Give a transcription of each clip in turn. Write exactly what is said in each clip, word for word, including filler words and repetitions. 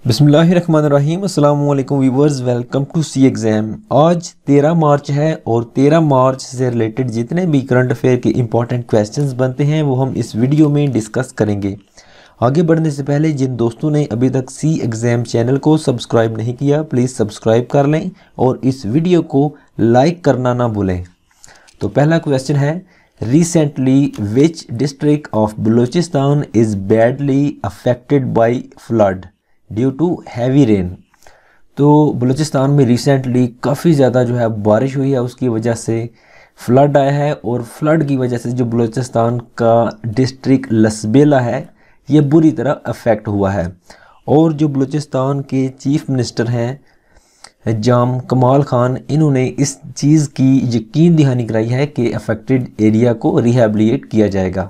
बिस्मिल्लाहिर्रहमानिर्रहीम अस्सलाम वालेकुम viewers, welcome to C exam. आज तेरह मार्च है और तेरह मार्च से रिलेटेड जितने भी करंट अफेयर के इंपॉर्टेंट क्वेश्चंस बनते हैं वो हम इस वीडियो में डिस्कस करेंगे। आगे बढ़ने से पहले जिन दोस्तों ने अभी तक सी एग्ज़ाम चैनल को सब्सक्राइब नहीं किया प्लीज़ सब्सक्राइब कर लें और इस वीडियो को लाइक करना ना भूलें। तो पहला क्वेश्चन है, recently which district of Balochistan is badly affected by flood due to heavy rain. तो बलूचिस्तान में रिसेंटली काफ़ी ज़्यादा जो है बारिश हुई है, उसकी वजह से फ्लड आया है और फ्लड की वजह से जो बलूचिस्तान का डिस्ट्रिक्ट लसबेला है ये बुरी तरह अफेक्ट हुआ है। और जो बलूचिस्तान के चीफ मिनिस्टर हैं जाम कमाल खान, इन्होंने इस चीज़ की यकीन दहानी कराई है कि अफेक्टेड एरिया को रिहेबिलिटेट किया जाएगा।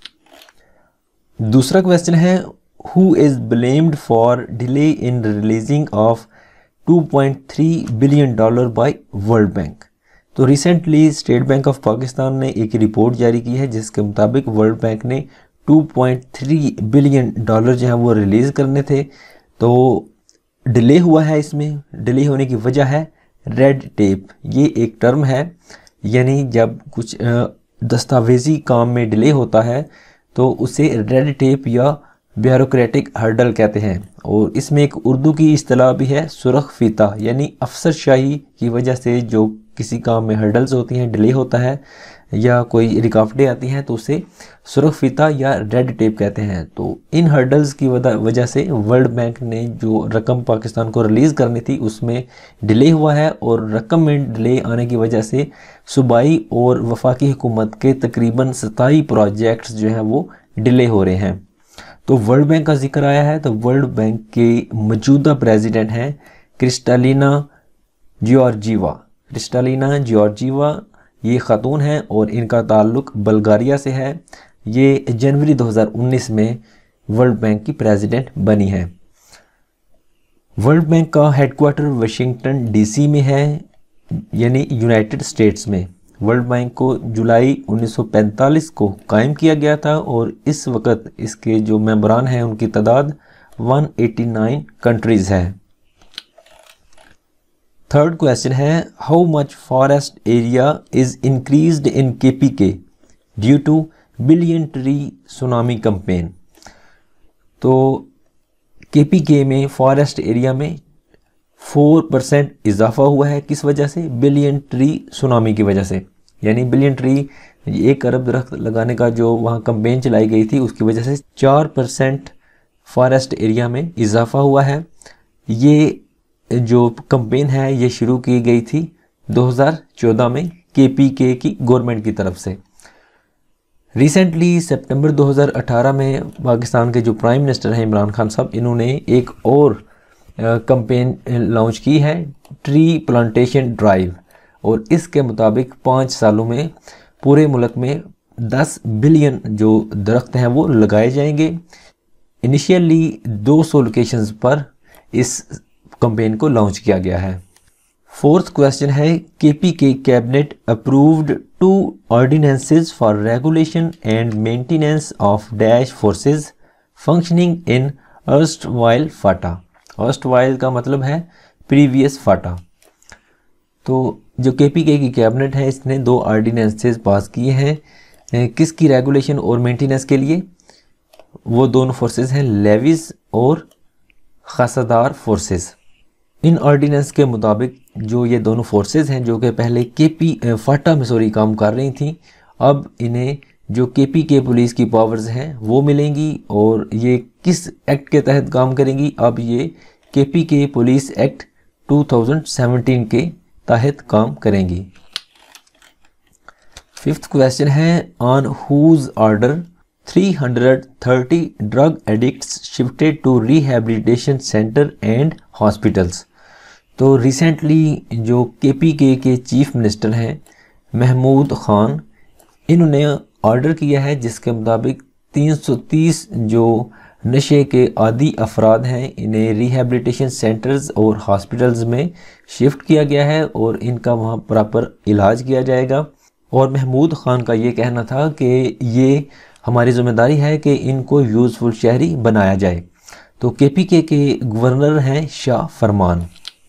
दूसरा क्वेश्चन है, Who is blamed for delay in releasing of two point three billion dollar by world bank. तो recently state bank of Pakistan ने एक रिपोर्ट जारी की है जिसके मुताबिक वर्ल्ड बैंक ने two point three billion dollar जो है वो रिलीज़ करने थे, तो डिले हुआ है। इसमें डिले होने की वजह है रेड टेप। ये एक टर्म है, यानी जब कुछ दस्तावेजी काम में डिले होता है तो उसे रेड टेप या ब्यूरोक्रेटिक हर्डल कहते हैं। और इसमें एक उर्दू की इस्तिलाह भी है सुरख फीता, यानी अफसरशाही की वजह से जो किसी काम में हर्डल्स होती हैं, डिले होता है या कोई रुकावटें आती हैं तो उसे सुरख फीता या रेड टेप कहते हैं। तो इन हर्डल्स की वजह से वर्ल्ड बैंक ने जो रकम पाकिस्तान को रिलीज़ करनी थी उसमें डिले हुआ है और रकम में डिले आने की वजह से सूबाई और वफाकी हुकूमत के तकरीबन सताई प्रोजेक्ट्स जो हैं वो डिले हो रहे हैं। तो वर्ल्ड बैंक का जिक्र आया है, तो वर्ल्ड बैंक के मौजूदा प्रेसिडेंट हैं क्रिस्टालिना जॉर्जीवा। क्रिस्टालिना जॉर्जीवा ये ख़ातून हैं और इनका ताल्लुक बल्गारिया से है। ये जनवरी दो हज़ार उन्नीस में वर्ल्ड बैंक की प्रेसिडेंट बनी है। वर्ल्ड बैंक का हेडक्वार्टर वाशिंगटन डीसी में है, यानी यूनाइटेड स्टेट्स में। वर्ल्ड बैंक को जुलाई उन्नीस सौ पैंतालीस को कायम किया गया था और इस वक्त इसके जो मेंबरान हैं उनकी तादाद एक सौ नवासी कंट्रीज़ है। थर्ड क्वेश्चन है, how much forest area is increased in K P K due to billion tree tsunami campaign. तो के पी के में फॉरेस्ट एरिया में फोर परसेंट इजाफा हुआ है। किस वजह से? बिलियन ट्री सुनामी की वजह से, यानी बिलियन ट्री एक अरब दरख्त लगाने का जो वहाँ कैंपेन चलाई गई थी उसकी वजह से चार परसेंट फॉरेस्ट एरिया में इजाफा हुआ है। ये जो कैंपेन है ये शुरू की गई थी दो हज़ार चौदह में के पी के की गवर्नमेंट की तरफ से। रिसेंटली सितंबर दो हज़ार अठारह में पाकिस्तान के जो प्राइम मिनिस्टर हैं इमरान खान साहब, इन्होंने एक और कैंपेन लॉन्च की है, ट्री प्लांटेशन ड्राइव। और इसके मुताबिक पाँच सालों में पूरे मुल्क में दस बिलियन जो दरख्त हैं वो लगाए जाएंगे। इनिशियली दो सौ लोकेशंस पर इस कैंपेन को लॉन्च किया गया है। फोर्थ क्वेश्चन है, K P K cabinet approved two ordinances for regulation and maintenance of dash forces functioning in erstwhile FATA. Erstwhile का मतलब है प्रीवियस फाटा। तो जो के पी के की कैबिनेट है इसने दो ऑर्डिनेंसेस पास किए हैं किसकी रेगुलेशन और मेंटेनेंस के लिए। वो दोनों फोर्सेस हैं लेविस और खासादार फोर्सेस। इन ऑर्डिनेंस के मुताबिक जो ये दोनों फोर्सेस हैं जो कि पहले के पी फाटा में सॉरी काम कर रही थी, अब इन्हें जो के पी के पुलिस की पावर्स हैं वो मिलेंगी। और ये किस एक्ट के तहत काम करेंगी? अब ये K P K police act two thousand seventeen के तहत काम करेंगी। फिफ्थ क्वेश्चन है, on whose order three hundred thirty drug addicts shifted to rehabilitation centre and hospitals. तो रिसेंटली जो के पी के के चीफ मिनिस्टर हैं महमूद खान, इन्होंने ऑर्डर किया है जिसके मुताबिक तीन सौ तीस जो नशे के आदी अफराद हैं इन्हें रिहैबिलिटेशन सेंटर्स और हॉस्पिटल्स में शिफ्ट किया गया है और इनका वहाँ प्रॉपर इलाज किया जाएगा। और महमूद खान का ये कहना था कि ये हमारी ज़िम्मेदारी है कि इनको यूज़फुल शहरी बनाया जाए। तो केपीके के गवर्नर हैं शाह फरमान।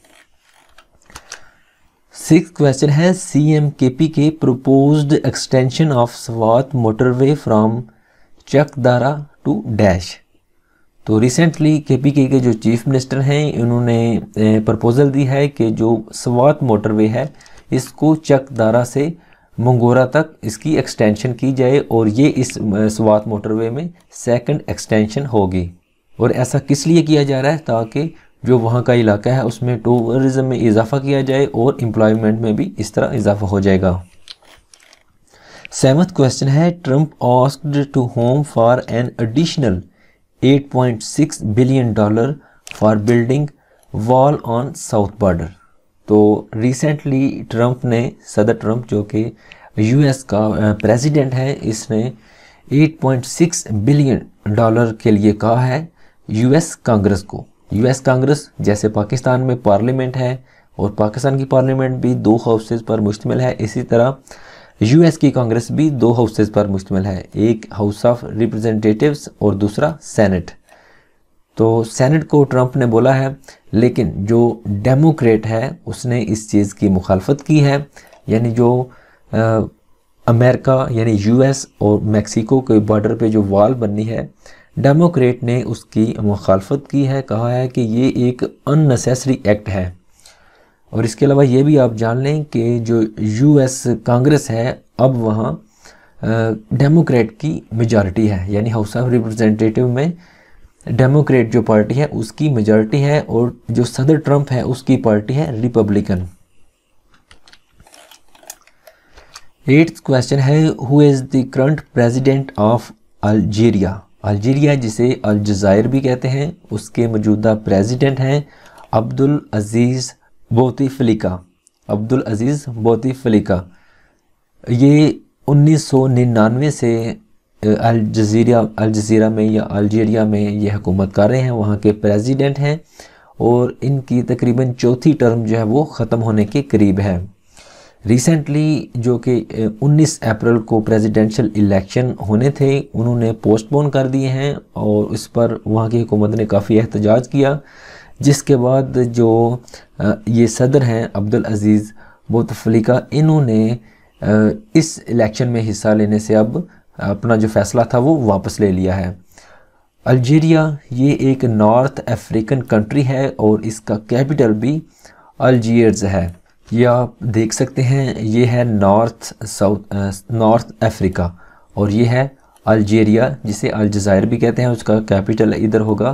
सिक्स क्वेश्चन है CM KPK proposed extension of Swat motorway from Chakdara to dash. तो रिसेंटली केपीके के जो चीफ मिनिस्टर हैं इन्होंने प्रपोजल दी है कि जो स्वात मोटरवे है इसको चकदारा से मंगोरा तक इसकी एक्सटेंशन की जाए और ये इस स्वात मोटरवे में सेकंड एक्सटेंशन होगी। और ऐसा किस लिए किया जा रहा है? ताकि जो वहाँ का इलाका है उसमें टूरिज़्म में इजाफा किया जाए और एम्प्लॉयमेंट में भी इस तरह इजाफा हो जाएगा। सेवंथ क्वेश्चन है Trump asked to home for an additional eight point six billion dollar for building wall on south border. तो रिसेंटली ट्रंप ने, सदर ट्रंप जो कि यूएस का प्रेसिडेंट है, इसने eight point six billion dollar के लिए कहा है यूएस कांग्रेस को। यूएस कांग्रेस जैसे पाकिस्तान में पार्लियामेंट है और पाकिस्तान की पार्लियामेंट भी दो हाउसेस पर मुश्तमिल है, इसी तरह यूएस की कांग्रेस भी दो हाउसेस पर मुश्तमिल है, एक हाउस ऑफ रिप्रेजेंटेटिव्स और दूसरा सेनेट। तो सेनेट को ट्रंप ने बोला है, लेकिन जो डेमोक्रेट है उसने इस चीज़ की मुखालफत की है। यानी जो आ, अमेरिका यानी यूएस और मैक्सिको के बॉर्डर पे जो वॉल बननी है, डेमोक्रेट ने उसकी मुखालफत की है, कहा है कि ये एक अननेसेसरी एक्ट है। और इसके अलावा ये भी आप जान लें कि जो यूएस कांग्रेस है अब वहाँ डेमोक्रेट की मेजॉरिटी है, यानी हाउस ऑफ रिप्रेजेंटेटिव में डेमोक्रेट जो पार्टी है उसकी मेजॉरिटी है और जो सदर ट्रंप है उसकी पार्टी है रिपब्लिकन। एट्थ क्वेश्चन है who is the current president of Algeria. Algeria जिसे अलजायर भी कहते हैं, उसके मौजूदा प्रेसिडेंट हैं अब्दुल अजीज़ बोतीफ्लिका। अब्दुल अजीज़ बोतीफ्लिका ये उन्नीस सौ निन्यानवे से अलजजीरा अलजजीरा में या अल्जीरिया में ये हुकूमत कर रहे हैं, वहाँ के प्रेसिडेंट हैं और इनकी तकरीबन चौथी टर्म जो है वो ख़त्म होने के करीब है। रिसेंटली जो कि उन्नीस अप्रैल को प्रेसिडेंशियल इलेक्शन होने थे, उन्होंने पोस्टपोन कर दिए हैं और इस पर वहाँ की हुकूमत ने काफ़ी एहतजाज किया, जिसके बाद जो ये सदर हैं अब्दुल अजीज़ बोतफ्लिका, इन्होंने इस इलेक्शन में हिस्सा लेने से अब अपना जो फ़ैसला था वो वापस ले लिया है। अल्जीरिया ये एक नॉर्थ अफ्रीकन कंट्री है और इसका कैपिटल भी अल्जीयर्स है। ये आप देख सकते हैं, ये है नॉर्थ साउथ नॉर्थ अफ्रीका और ये है अल्जीरिया जिसे अलजायर भी कहते हैं, उसका कैपिटल इधर होगा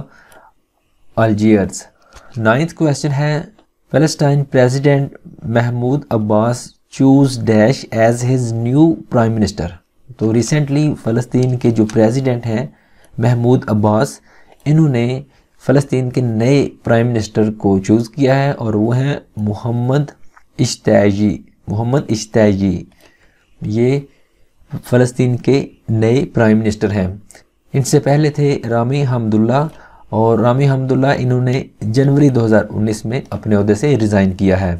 अल्जीयर्स। नाइन्थ क्वेश्चन है Palestine president Mahmoud Abbas choose dash as his new prime minister. तो रिसेंटली फ़लस्तीन के जो प्रेसिडेंट हैं महमूद अब्बास, इन्होंने फ़लस्तीन के नए प्राइम मिनिस्टर को चूज़ किया है और वो हैं मोहम्मद इश्तायी। मोहम्मद इश्तायी ये फ़लस्तीन के नए प्राइम मिनिस्टर हैं। इनसे पहले थे रामी हमदुल्ला और रामी हमदुल्ला इन्होंने जनवरी दो हज़ार उन्नीस में अपने ओहदे से रिज़ाइन किया है।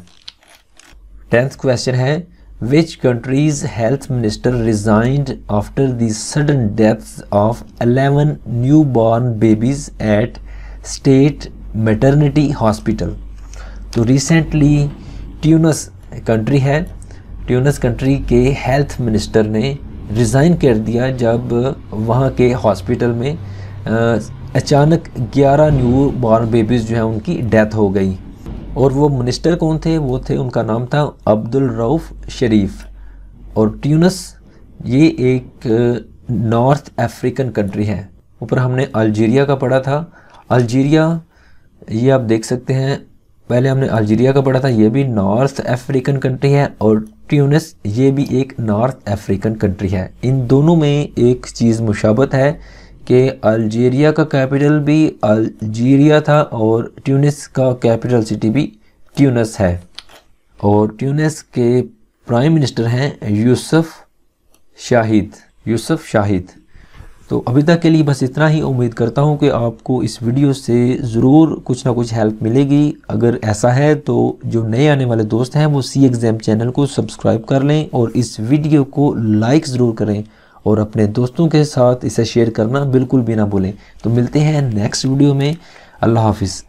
टेंथ क्वेश्चन है which countries health minister resigned after the sudden deaths of eleven new born babies at state maternity hospital. तो रिसेंटली ट्यूनिस कंट्री है, ट्यूनिस कंट्री के हेल्थ मिनिस्टर ने रिज़ाइन कर दिया जब वहाँ के हॉस्पिटल में आ, अचानक ग्यारह न्यू बॉर्न बेबीज़ जो हैं उनकी डेथ हो गई। और वो मिनिस्टर कौन थे? वो थे, उनका नाम था अब्दुल रऊफ़ शरीफ। और ट्यूनिस ये एक नॉर्थ अफ्रीकन कंट्री है। ऊपर हमने अल्जीरिया का पढ़ा था। अल्जीरिया ये आप देख सकते हैं, पहले हमने अल्जीरिया का पढ़ा था, ये भी नॉर्थ अफ्रीकन कंट्री है और ट्यूनिस ये भी एक नॉर्थ अफ्रीकन कंट्री है। इन दोनों में एक चीज़ मुशाबत है कि अल्जीरिया का कैपिटल भी अल्जीरिया था और ट्यूनिस का कैपिटल सिटी भी ट्यूनिस है। और ट्यूनिस के प्राइम मिनिस्टर हैं यूसुफ शाहिद यूसुफ शाहिद। तो अभी तक के लिए बस इतना ही। उम्मीद करता हूँ कि आपको इस वीडियो से ज़रूर कुछ ना कुछ हेल्प मिलेगी। अगर ऐसा है तो जो नए आने वाले दोस्त हैं वो सी एग्ज़ाम चैनल को सब्सक्राइब कर लें और इस वीडियो को लाइक ज़रूर करें और अपने दोस्तों के साथ इसे शेयर करना बिल्कुल भी ना भूलें। तो मिलते हैं नेक्स्ट वीडियो में। अल्लाह हाफिज़।